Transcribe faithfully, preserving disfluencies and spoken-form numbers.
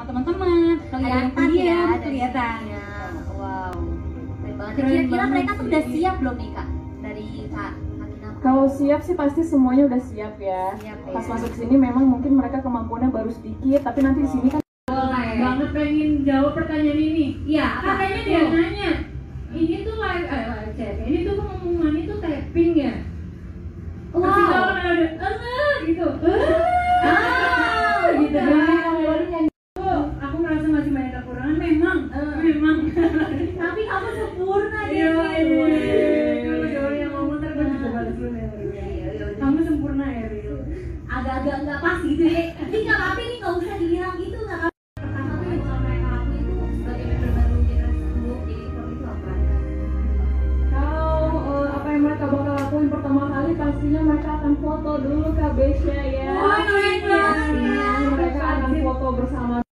teman-teman, ada yang kelihatan ya, pendiam, dari kelihatan. sininya. Wow, keren banget. Keren Kira-kira banget mereka tuh sih. udah siap belum nih kak dari kak Hakina? Kalau siap sih pasti semuanya udah siap ya. Siap ya. Pas masuk sini memang mungkin mereka kemampuannya baru sedikit, tapi nanti di sini kan banget pengen jawab pertanyaan ini. Iya, apa? Katanya dia nanya, ini tuh live, eh live chat, ini tuh pengumuman itu tapping ya? Wow. Kasih tahu kan ada, eh gitu, Ah, gitu. udah. Oh, aku merasa masih banyak kekurangan, memang, memang. Tapi kamu sempurna deh. Iya, iya. Yang ngomong ntar gue juga balas dulu ya. Kamu sempurna ya, Rio. Agak-agak nggak pas gitu ya. Tapi nggak apa-apa nih, nggak usah dibilang gitu, nggak apa-apa. Pertama tuh yang bakal mereka lakuin itu sebagai member baru generasi sebelum jadi pro itu apa? kalau eh, apa yang mereka bakal lakuin pertama kali pastinya mereka akan foto dulu Kak Besya ya. Oh, keren banget. Pastinya mereka akan foto bersama